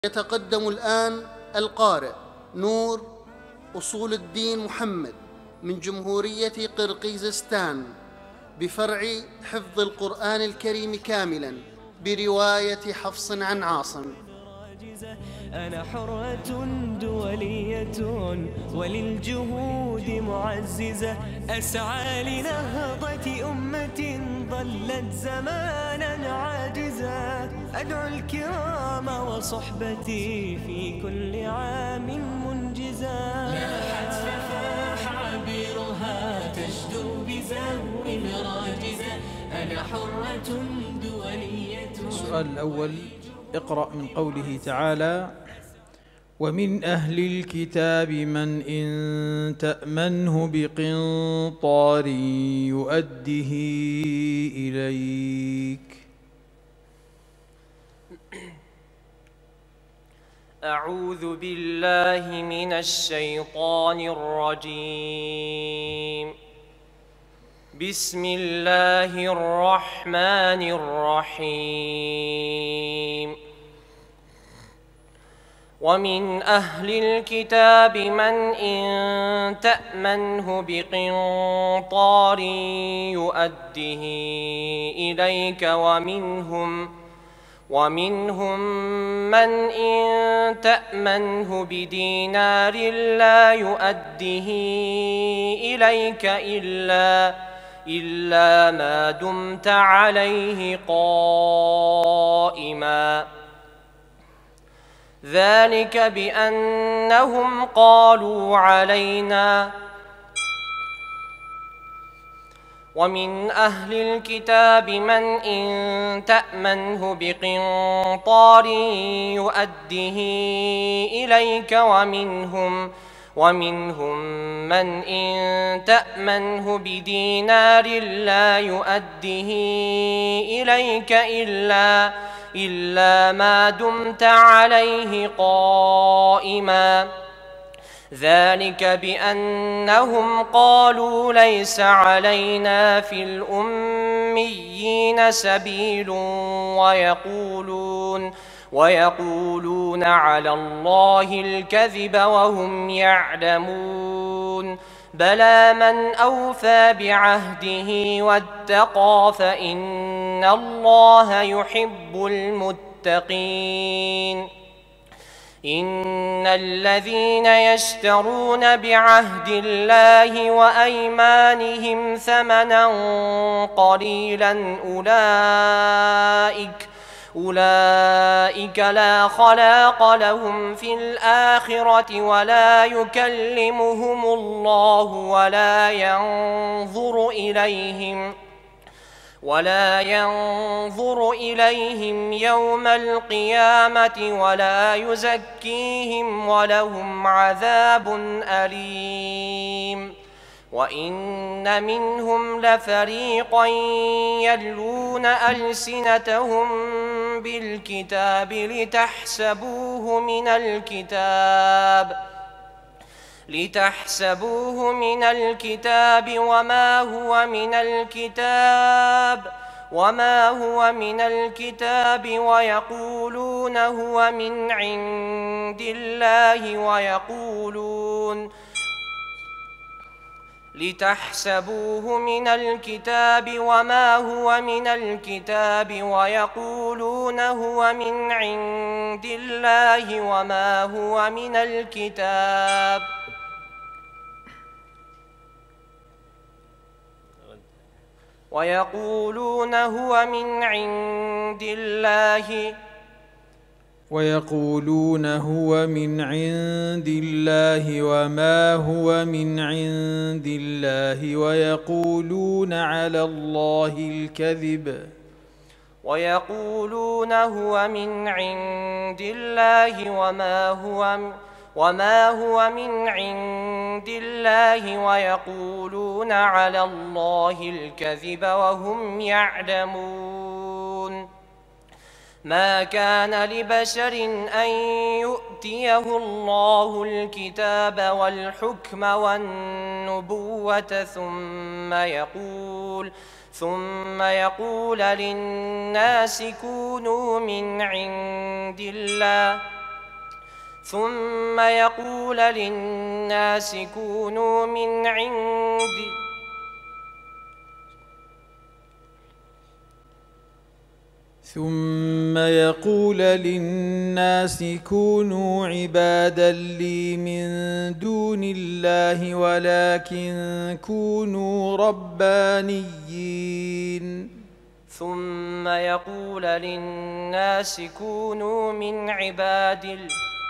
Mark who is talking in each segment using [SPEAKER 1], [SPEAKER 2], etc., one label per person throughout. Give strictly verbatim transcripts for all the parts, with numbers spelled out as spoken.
[SPEAKER 1] يتقدم الآن القارئ نور أصول الدين محمد من جمهورية قرقيزستان بفرع حفظ القرآن الكريم كاملا برواية حفص عن عاصم.
[SPEAKER 2] أنا حرة دولية وللجهود معززة، أسعى لنهضة أمة ظلت زمانا عاجزة، أدعو الكرام وصحبتي في كل عام منجزة. لاحت ففاح عبيرها تشدو بزهو راجزة، أنا حرة دولية.
[SPEAKER 3] السؤال الأول: اقرأ من قوله تعالى: ومن أهل الكتاب من إن تأمنه بقنطار يؤده إليك.
[SPEAKER 4] أعوذ بالله من الشيطان الرجيم. بسم الله الرحمن الرحيم. ومن أهل الكتاب من إن تأمنه بقنطار يؤده إليك ومنهم ومنهم من إن تأمنه بدينار لا يؤده إليك إلا إلا ما دمت عليه قائما، ذلك بأنهم قالوا علينا. ومن أهل الكتاب من إن تأمنه بقنطار يؤده إليك ومنهم ومنهم من إن تأمنه بدينار لا يؤده إليك إلا إلا ما دمت عليه قائما، ذلك بأنهم قالوا ليس علينا في الأميين سبيل ويقولون ويقولون على الله الكذب وهم يعلمون. بلى من أوفى بعهده واتقى فإن الله يحب المتقين. إن الذين يشترون بعهد الله وأيمانهم ثمنا قليلا أولئك أولئك لا خلاق لهم في الآخرة ولا يكلمهم الله ولا ينظر إليهم ولا ينظر إليهم يوم القيامة ولا يزكيهم ولهم عذاب أليم. وإن منهم لفريقا يلون ألسنتهم بالكتاب لتحسبوه من الكتاب لتحسبوه من الكتاب وما هو من الكتاب وما هو من الكتاب ويقولون هو من عند الله ويقولون لتحسبوه من الكتاب وما هو من الكتاب ويقولون هو من عند الله وما هو من الكتاب ويقولون هو من عند الله
[SPEAKER 3] ويقولون هو من عند الله وما هو من عند الله ويقولون على الله الكذب
[SPEAKER 4] ويقولون هو من عند الله وما هو وما هو من عند الله ويقولون على الله الكذب وهم يعلمون. ما كان لبشر أن يؤتيه الله الكتاب والحكم والنبوة ثم يقول ثم يقول للناس كونوا من عند الله ثم يقول للناس كونوا من عند
[SPEAKER 3] ثم يقول للناس كونوا عبادا لي من دون الله ولكن كونوا ربانيين
[SPEAKER 4] ثم يقول للناس كونوا من عباد الله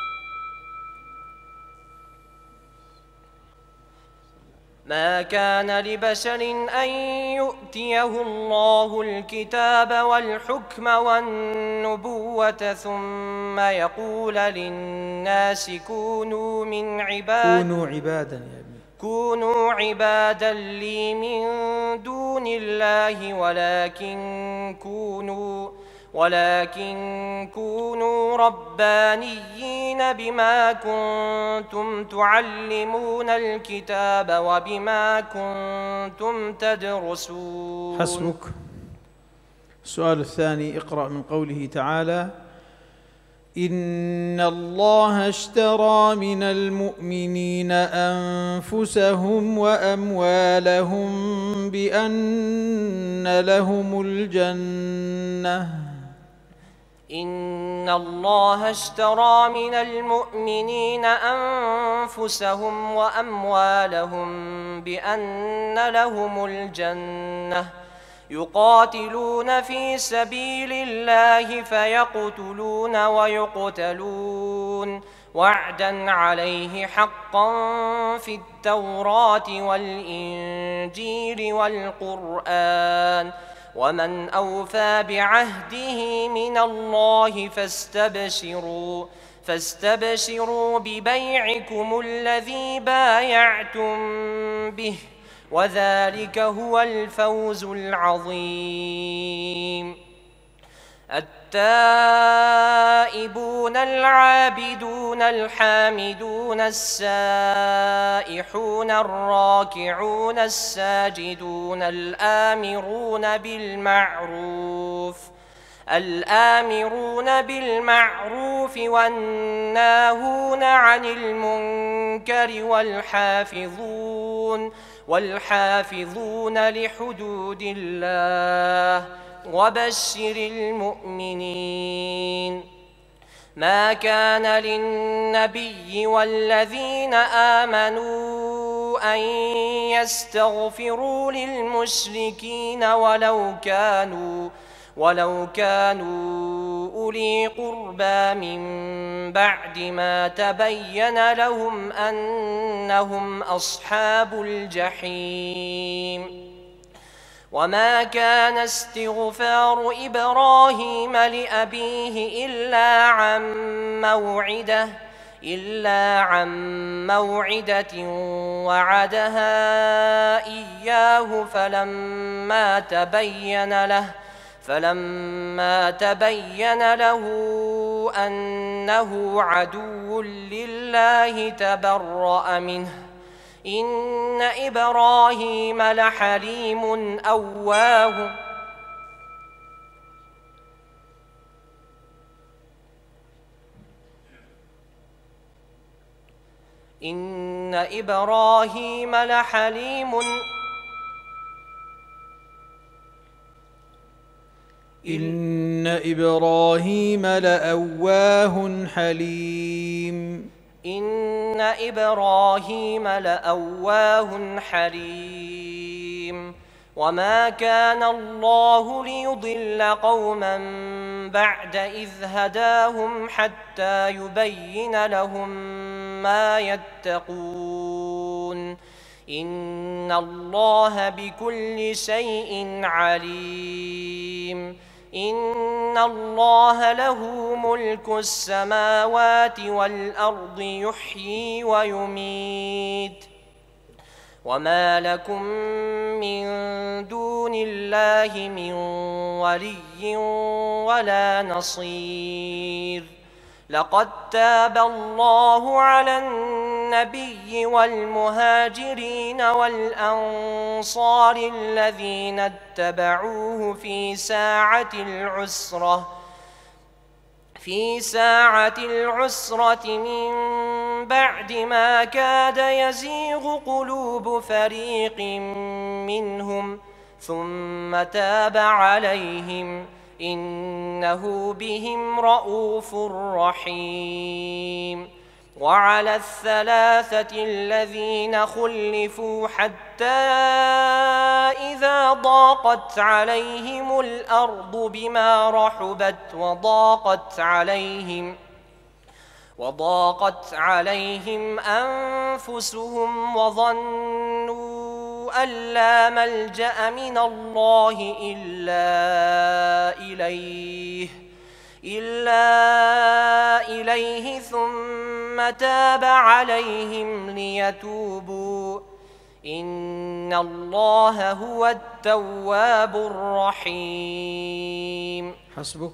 [SPEAKER 4] ما كان لبشر أن يؤتيه الله الكتاب والحكم والنبوة ثم يقول للناس كونوا من عباد
[SPEAKER 3] كونوا عبادا يا ابني
[SPEAKER 4] كونوا عبادا لي من دون الله ولكن كونوا ولكن كونوا ربانيين بما كنتم تعلمون الكتاب وبما كنتم تدرسون.
[SPEAKER 3] حسبك. السؤال الثاني، اقرأ من قوله تعالى: إن الله اشترى من المؤمنين أنفسهم وأموالهم بأن لهم الجنة.
[SPEAKER 4] إن الله اشترى من المؤمنين أنفسهم وأموالهم بأن لهم الجنة يقاتلون في سبيل الله فيقتلون ويقتلون وعدا عليه حقا في التوراة والإنجيل والقرآن ومن أوفى بعهده من الله فاستبشروا فاستبشروا ببيعكم الذي بايعتم به وذلك هو الفوز العظيم. التائبون العابدون الحامدون السائحون الراكعون الساجدون الآمرون بالمعروف الآمرون بالمعروف والناهون عن المنكر والحافظون والحافظون لحدود الله وبشر المؤمنين. ما كان للنبي والذين آمنوا أن يستغفروا للمشركين ولو كانوا ولو كانوا أولي قربى من بعد ما تبين لهم أنهم أصحاب الجحيم. وما كان استغفار إبراهيم لأبيه إلا عن موعدة إلا عن موعدة وعدها إياه فلما تبين له فلما تبين له أنه عدو لله تبرأ منه. إن إبراهيم لحليم أواه إن إبراهيم لحليم
[SPEAKER 3] إن إبراهيم لأواه حليم
[SPEAKER 4] إن إبراهيم لأواه حليم. وما كان الله ليضل قوما بعد إذ هداهم حتى يبين لهم ما يتقون. إن الله بكل شيء عليم. إن الله له ملك السماوات والأرض يحيي ويميت. وما لكم من دون الله من ولي ولا نصير. لقد تاب الله على النبي والمهاجرين والأنصار الذين اتبعوه في ساعة العسرة في ساعة العسرة من بعد ما كاد يزيغ قلوب فريق منهم ثم تاب عليهم إنه بهم رءوف رحيم. وعلى الثلاثة الذين خلفوا حتى إذا ضاقت عليهم الأرض بما رحبت وضاقت عليهم وضاقت عليهم أنفسهم وظنوا أن لا ملجأ من الله إلا إليه إلا إليه ثم تاب عليهم ليتوبوا إن الله هو التواب الرحيم.
[SPEAKER 3] حسبك.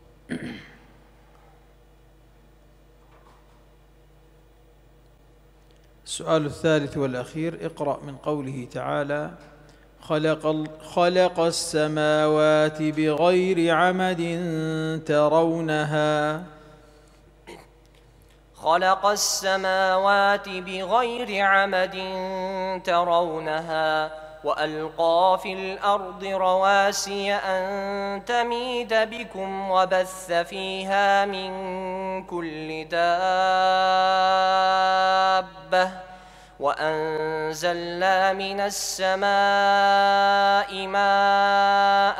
[SPEAKER 3] السؤال الثالث والأخير، اقرأ من قوله تعالى: خلق, خلق السماوات بغير عمد ترونها.
[SPEAKER 4] خلق السماوات بغير عمد ترونها وألقى في الأرض رواسي أن تميد بكم وبث فيها من كل دابة وأنزلنا من السماء ماء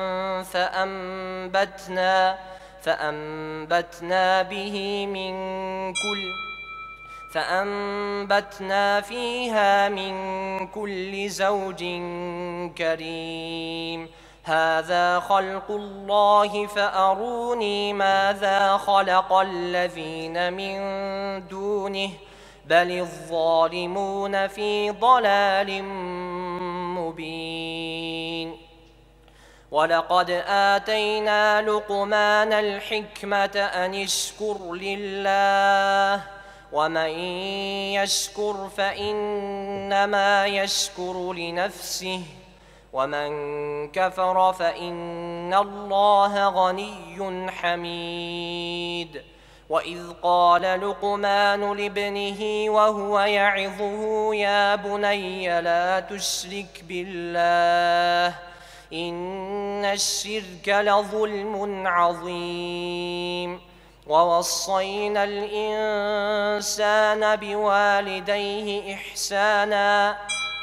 [SPEAKER 4] فأنبتنا فأنبتنا به من كل فأنبتنا فيها من كل زوج كريم. هذا خلق الله فأروني ماذا خلق الذين من دونه بل الظالمون في ضلال مبين. ولقد آتينا لقمان الحكمة أن اشكر لله ومن يشكر فإنما يشكر لنفسه ومن كفر فإن الله غني حميد. وإذ قال لقمان لابنه وهو يعظه يا بني لا تشرك بالله إن الشرك لظلم عظيم. ووصينا الإنسان بوالديه إحسانا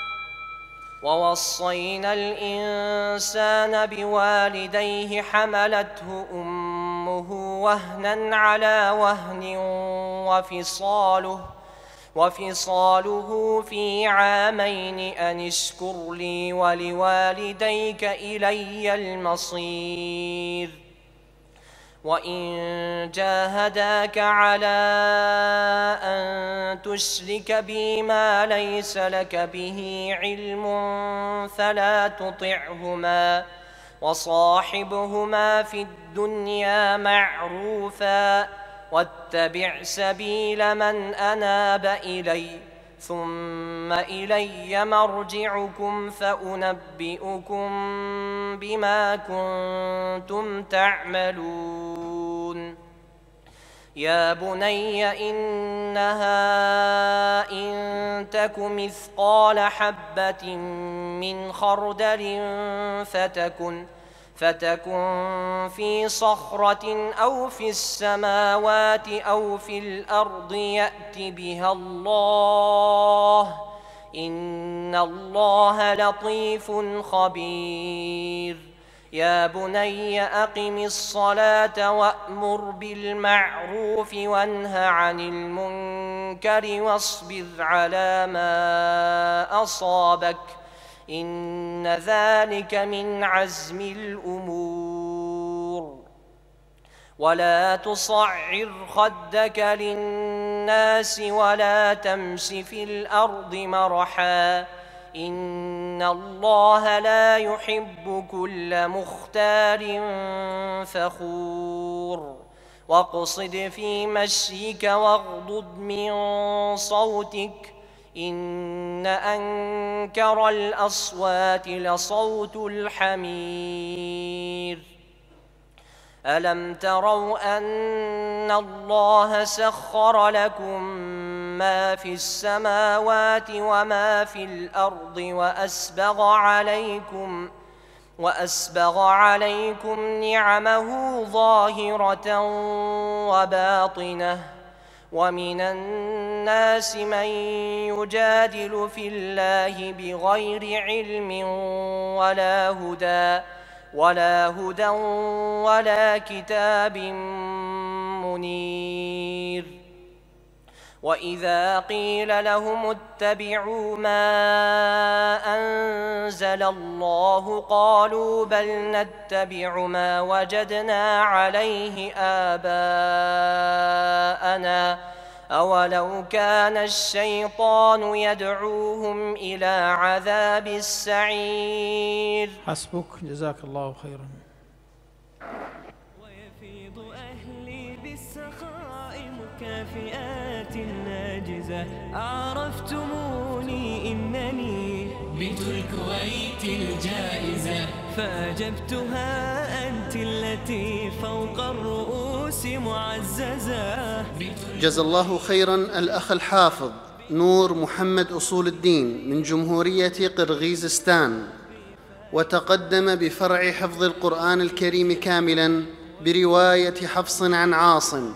[SPEAKER 4] ووصينا الإنسان بوالديه حملته أمه وهنا على وهن وفصاله وفصاله في عامين أن اشكر لي ولوالديك إلي المصير. وإن جاهداك على أن تشرك بي ما ليس لك به علم فلا تطعهما وصاحبهما في الدنيا معروفا واتبع سبيل من أناب إلي ثم إلي مرجعكم فأنبئكم بما كنتم تعملون. يا بني إنها إن تك مثقال حبة من خردل فتكن فتكن في صخرة أو في السماوات أو في الأرض يأت بها الله إن الله لطيف خبير. يا بني أقم الصلاة وأمر بالمعروف وانه عن المنكر واصبر على ما أصابك إن ذلك من عزم الأمور. ولا تصعر خدك للناس ولا تمش في الأرض مرحا إن الله لا يحب كل مختال فخور. واقصد في مشيك واغضض من صوتك إن أنكر الأصوات لصوت الحمير. ألم تروا أن الله سخر لكم ما في السماوات وما في الأرض وأسبغ عليكم وأسبغ عليكم نعمه ظاهرة وباطنة ومن الناس من يجادل في الله بغير علم ولا هدى ولا هدى ولا كتاب منير وإذا قيل لهم اتبعوا ما أنزل الله قالوا بل نتبع ما وجدنا عليه آباءنا أولو كان الشيطان يدعوهم إلى عذاب السعير.
[SPEAKER 3] حسبك، جزاك الله خيرا.
[SPEAKER 2] ويفيض أهلي بالسخاء مكافئات ناجزة عرفتموني إنني بنت الكويت الجائزة فأجبتها أنت التي فوق الرؤوس معززة.
[SPEAKER 1] جزا الله خيرا الأخ الحافظ نور محمد أصول الدين من جمهورية قرغيزستان، وتقدم بفرع حفظ القرآن الكريم كاملا برواية حفص عن عاصم